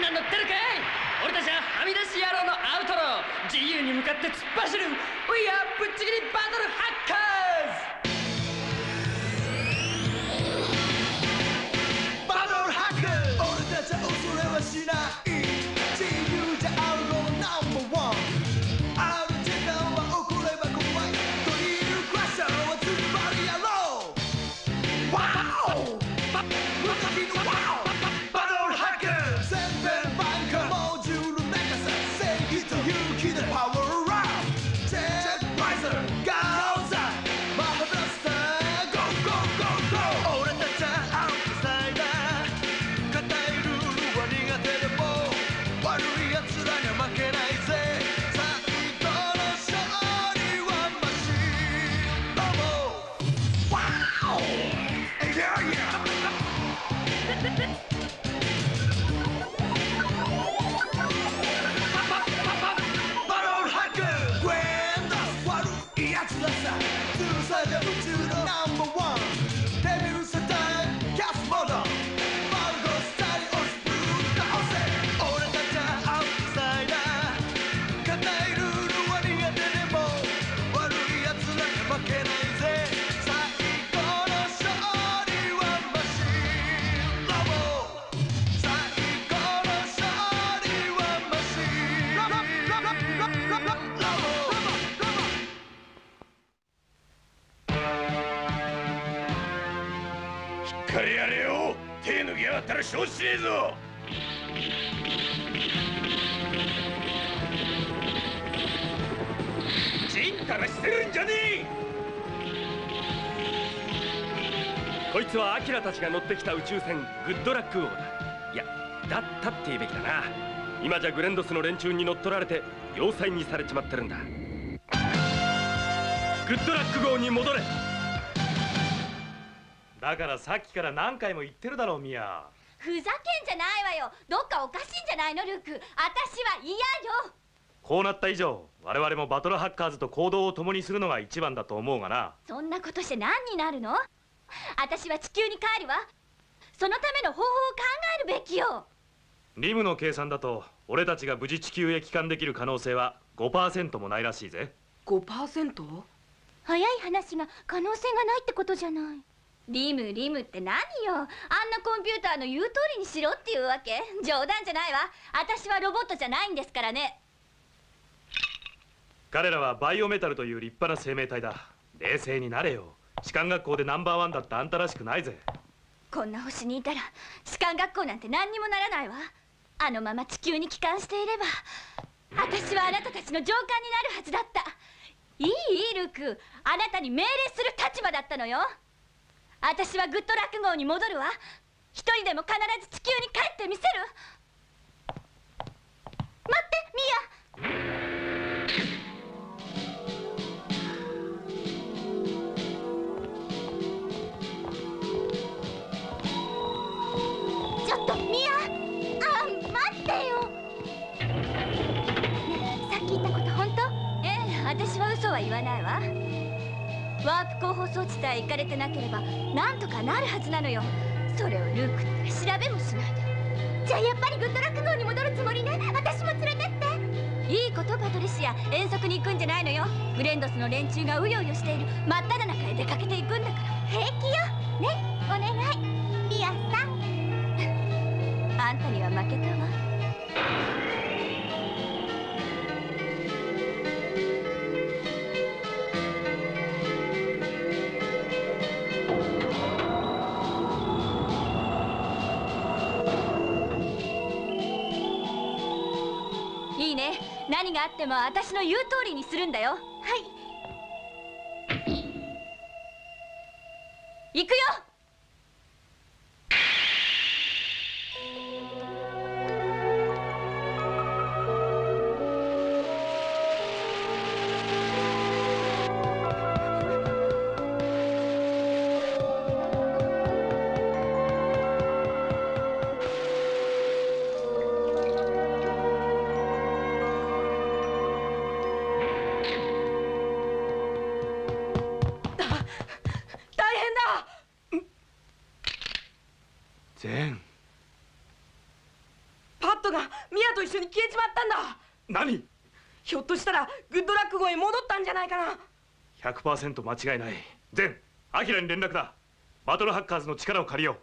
な乗ってるかい。俺たちははみ出し野郎のアウトロー。自由に向かって突っ走る We are ぶっちぎりバトルハッカーズ。バトルハッカーズ。俺たちは恐れはしない自由じゃあるのナンバーワン。ある時間は起これば怖いドリルクラッシャーはズバリやろう。ワオ無敵のワオバトルハッカーズ。全面バンカーモジュールメカさ正義と勇気でパワーラウンドチェックライザーガーザーマハブラスターゴーゴーゴーゴー。俺たちはアウトサイダー硬いルールは苦手でも悪い奴らには負けないぜ。最後の勝利はマシンロボ。ワオエヤーヤーしっかりやれよ。手抜きやがったら承知しねえぞ。ちんたらしてるんじゃねえ。こいつはアキラたちが乗ってきた宇宙船グッドラック号だ。いや、だったって言うべきだな。今じゃグレンドスの連中に乗っ取られて要塞にされちまってるんだ。グッドラック号に戻れ。 だからさっきから何回も言ってるだろう、ミヤ。 ふざけんじゃないわよ。どっかおかしいんじゃないのルーク。私は嫌よ。 こうなった以上我々もバトルハッカーズと行動を共にするのが一番だと思うがな。 そんなことして何になるの。私は地球に帰るわ。そのための方法を考えるべきよ。 リムの計算だと俺たちが無事地球へ帰還できる可能性は 5% もないらしいぜ。 5%？ 早い話が可能性がないってことじゃない。リムって何よ。あんなコンピューターの言う通りにしろっていうわけ。冗談じゃないわ。私はロボットじゃないんですからね。 彼らはバイオメタルという立派な生命体だ。冷静になれよ。士官学校でナンバーワンだったあんたらしくないぜ。 こんな星にいたら士官学校なんて何にもならないわ。あのまま地球に帰還していれば私はあなたたちの上官になるはずだった。いいルク、あなたに命令する立場だったのよ。私はグッドラック号に戻るわ。一人でも必ず地球に帰ってみせる。待ってミヤ。ちょっとミヤ。待ってよ。ねえ、さっき言ったこと本当？ええ、私は嘘は言わないわ。ワープ後方装置さえ行かれてなければなんとかなるはずなのよ。それをルークったら調べもしないで。じゃあやっぱりグッドラック号に戻るつもりね。私も連れてって。いいこと。パトリシア、遠足に行くんじゃないのよ。グレンドスの連中がうようよしている真っ只中へ出かけていくんだから。平気よね。お願いミヤさん。あんたには負けたわ。いいね。何があっても私の言う通りにするんだよ。はい。行くよ。 パッドがと一緒に消えちまったんだ。 何？ ひょっとしたらグッドラック号へ戻ったんじゃないかな。 100% 間違いない。全アキラに連絡だ。バトルハッカーズの力を借りよ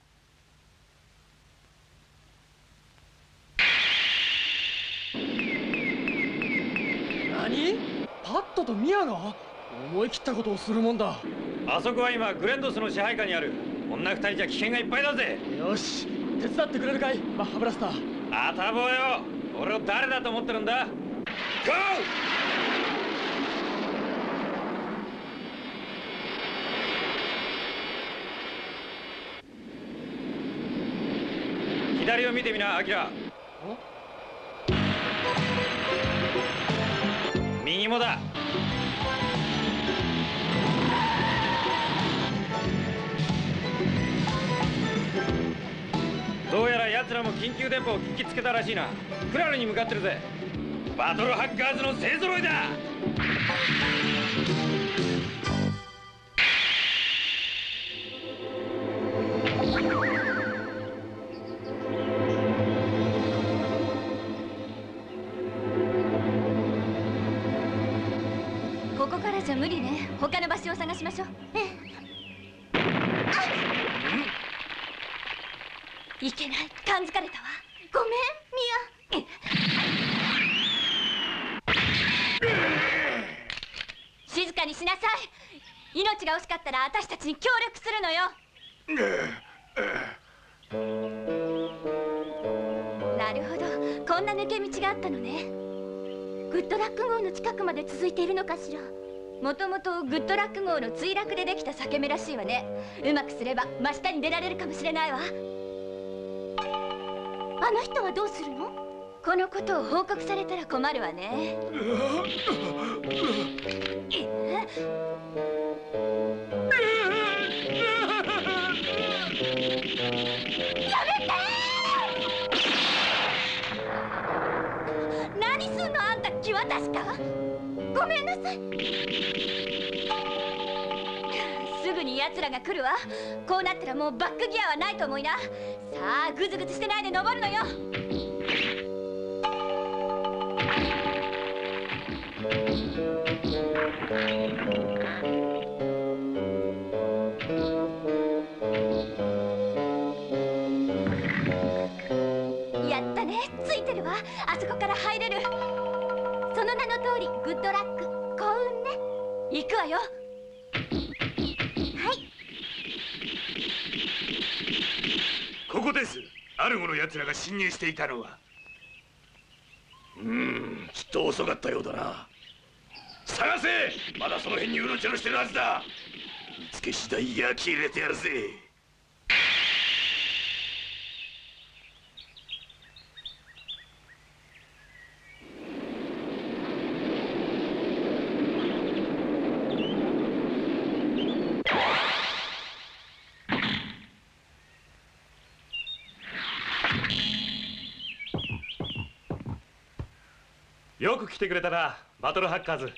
何？パッドとミアが思い切ったことをするもんだ。 あそこは今グレンドスの支配下にある。女二人じゃ危険がいっぱいだぜ。 よし、手伝ってくれるかいマッハブラスター。 あたぼうよ、俺を誰だと思ってるんだ。ゴー！左を見てみな、アキラ。右もだ。どうやら奴らも緊急電波を聞きつけたらしいな。クラルに向かってるぜ。バトルハッカーズの勢ぞろいだ。 ここからじゃ無理ね。他の場所を探しましょう。いけない、感づかれたわ。ごめんミア。静かにしなさい。命が惜しかったら私たちに協力するのよ。なるほど、こんな抜け道があったのね。グッドラック号の近くまで続いているのかしら。もともとグッドラック号の墜落でできた裂け目らしいわね。うまくすれば真下に出られるかもしれないわ。あの人はどうするの？このことを報告されたら困るわね。やめて！何すんのあんた、気は確か？ごめんなさい。すぐに奴らが来るわ。こうなったらもうバックギアはないと思いな。さあ、グズグズしてないで登るのよ。やったね、ついてるわ。あそこから入れる。その名の通りグッドラック、幸運ね。行くわよ。はい。 ここです。アルゴの奴らが侵入していたのは。きっと遅かったようだな。探せ！まだその辺にうろちょろしてるはずだ。見つけ次第焼き入れてやるぜ。よく来てくれたな、バトルハッカーズ。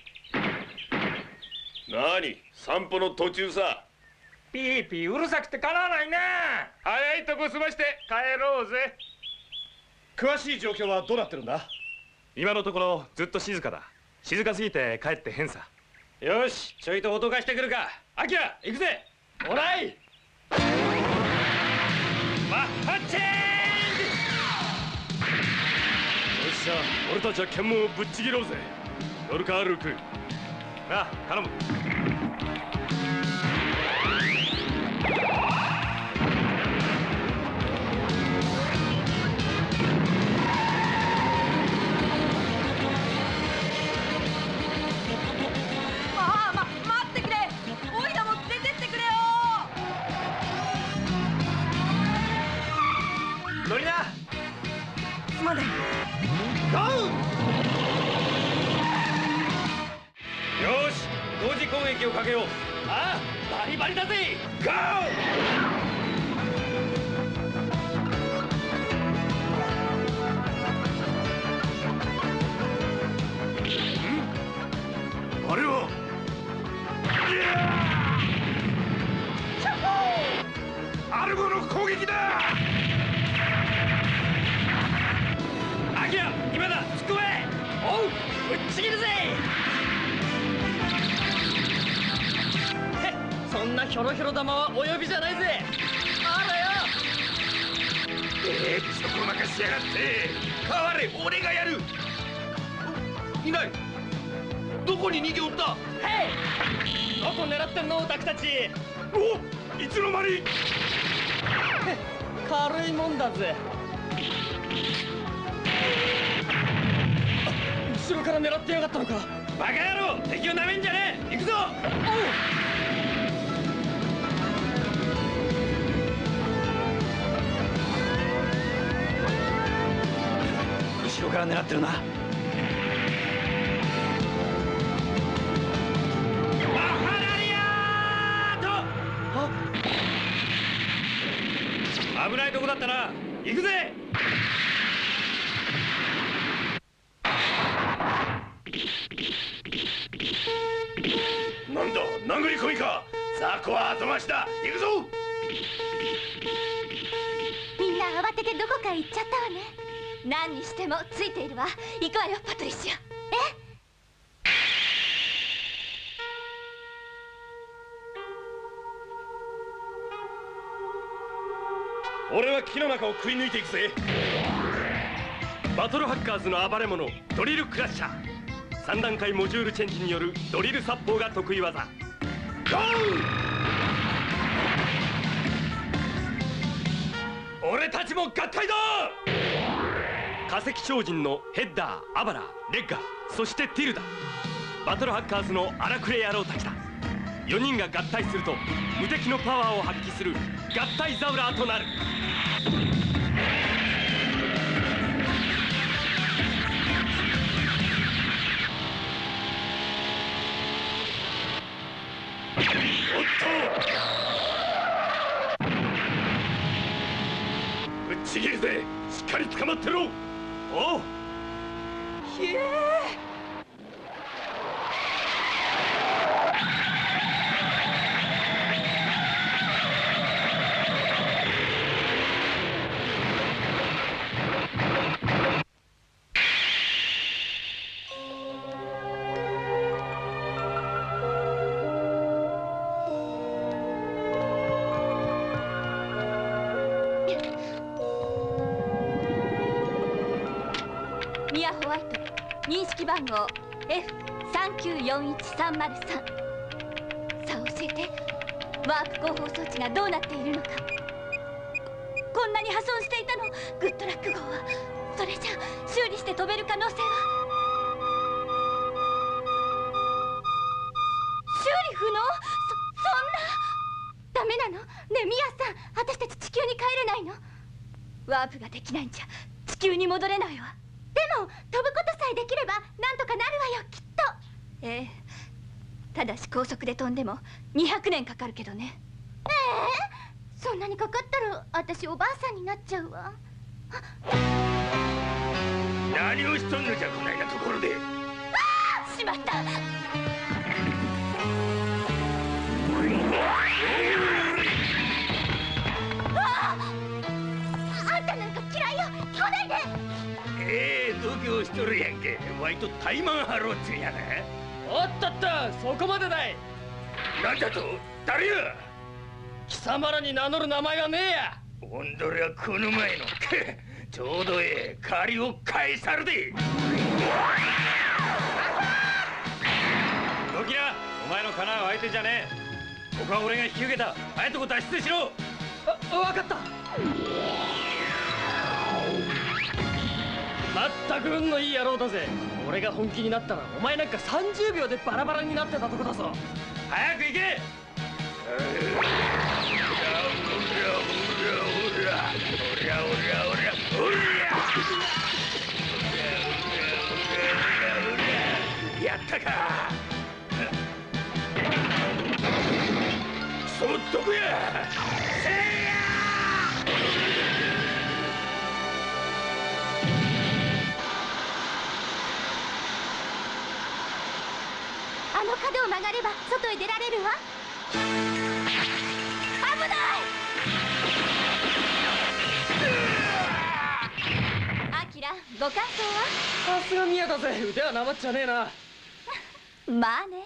何？散歩の途中さ。 ピーピーうるさくてかなわないな。 早いとこ済まして帰ろうぜ。 詳しい状況はどうなってるんだ？ 今のところずっと静かだ。静かすぎて帰って変さ。 よし、ちょいと脅かしてくるか。アキラ、行くぜ。 おらい！ マッハチェンジ！ よっしゃ、俺たちは検問をぶっちぎろうぜ。乗るか、ルーク。なあ、頼む。 待ってくれ。オイラも連れてってくれよ。 乗りな。 すまない。 よし、同時攻撃をかけよう。 ああ、バリバリだぜ！ゴー！ あれはアルゴの攻撃だ。アぶっちぎるぜ。 そんなヒョロヒョロ玉はお呼びじゃないぜ。あらよ。 そこ任しやがって。代われ、俺がやる。いない。どこに逃げおった。 へい、どこ狙ってんのオタクたち。 お、いつの間に。 軽いもんだぜ。後ろから狙ってやがったのか。 バカ野郎、敵をなめんじゃねえ。行くぞ。 後ろから狙ってるな。 危ないとこだったな。行くぜ。 なんだ、殴り込みか。雑魚は後回しだ。行くぞ。 みんな慌ててどこか行っちゃったわね。何にしてもついているわ。行くわよ、パトリシア。 俺は木の中をくり抜いていくぜ。バトルハッカーズの暴れ者ドリルクラッシャー。3段階モジュールチェンジによるドリル殺法が得意技。ゴー！俺たちも合体だ。化石超人のヘッダー、アバラ、レッガー、そしてティルダ。バトルハッカーズの荒くれ野郎たちだ。4人が合体すると無敵のパワーを発揮する合体ザウラーとなる。おっと、ぶっちぎるぜ。しっかり捕まってろ。おう。 ひえミアホワイト、認識番号 F3941303。さあ教えて、ワープ広報装置がどうなっているのか。こんなに破損していたの、グッドラック号は。それじゃ修理して飛べる可能性は。修理不能。そんなダメなのねえミアさん、私たち地球に帰れないの。ワープができないんじゃ地球に戻れないわ。でも飛ぶことさえできればなんとかなるわよ、きっと。ええ、ただし高速で飛んでも200年かかるけどね。そんなにかかったら私おばあさんになっちゃうわ。 何をしとんのじゃ、こないなところで。 ああ、しまった。あんたなんか嫌いよ、来ないで。 度胸しとるやんけ。ワイとタイマンハローっつんやな。 おっとっと、そこまでだい。 なんだと、誰や。 貴様らに名乗る名前はねえや。 おんどれはこの前のちょうどええ借りを返さるで。 動きな。お前のカナは相手じゃねえ。ここは俺が引き受けた。あいとこ脱出しろ。 わかった。まったく運のいい野郎だぜ。俺が本気になったらお前なんか30秒でバラバラになってたとこだぞ。 早く行け。 やったか。そっとこや。せいや。 あの角を曲がれば外へ出られるわ。危ない。アキラ、 ご感想は？ さすが宮だぜ、腕はなまっちゃねえな。 まあね。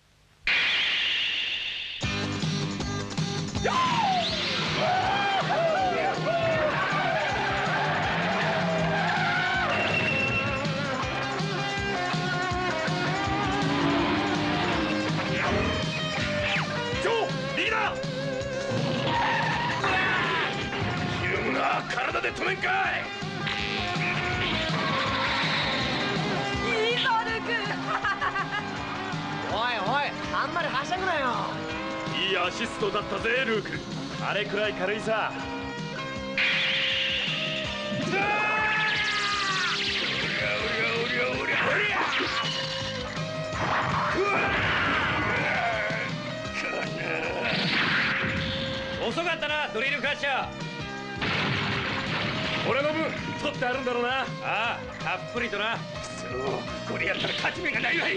体で止めんかい。 いいぞルークおいおい、あんまりはしゃぐなよ。 いいアシストだったぜルーク。あれくらい軽いさ。 遅かったなドリルカッシャー。 俺の分取ってあるんだろうな。 ああ、たっぷりとな。 そうこれやったら勝ち目がないわい。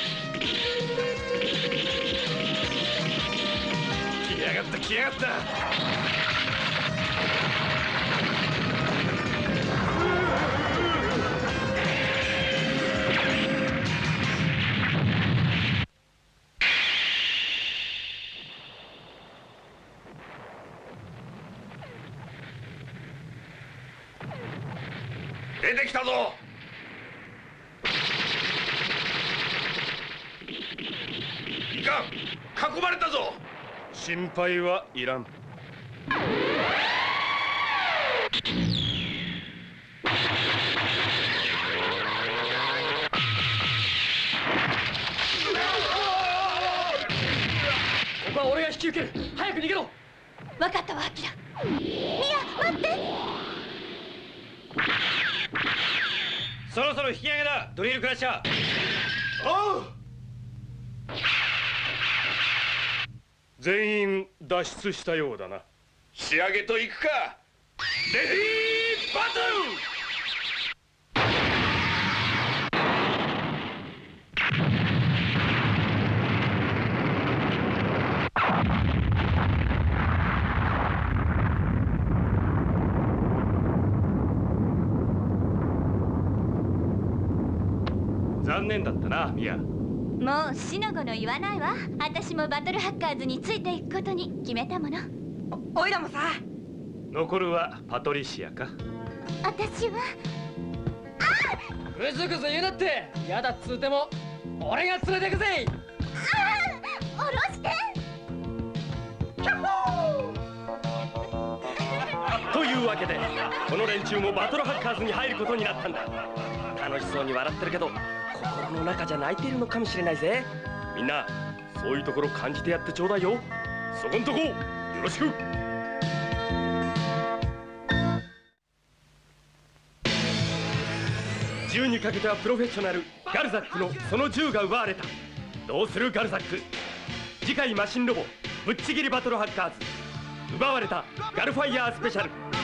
来やがった来やがった。出てきたぞ。いかん、囲まれたぞ。 心配はいらん。 ここは俺が引き受ける。早く逃げろ。 分かったわアキラ。ミヤ待って。 そろそろ引き上げだドリルクラッシャー。 おう。 全員脱出したようだな。 仕上げといくか。レディーバトル。 残念だったなミヤ。 もう死の子の言わないわ。私もバトルハッカーズについていくことに決めたもの。 おいらもさ。 残るはパトリシアか。 私はぐずぐず言うなって。やだっつうても俺が連れてくぜ。 下ろしてというわけでこの連中もバトルハッカーズに入ることになったんだ。楽しそうに笑ってるけど心の中じゃ泣いているのかもしれないぜ。みんなそういうところ感じてやってちょうだいよ。そこんとこよろしく。銃にかけてはプロフェッショナルガルザックのその銃が奪われた。どうするガルザック。次回マシンロボぶっちぎりバトルハッカーズ奪われたガルファイヤースペシャル。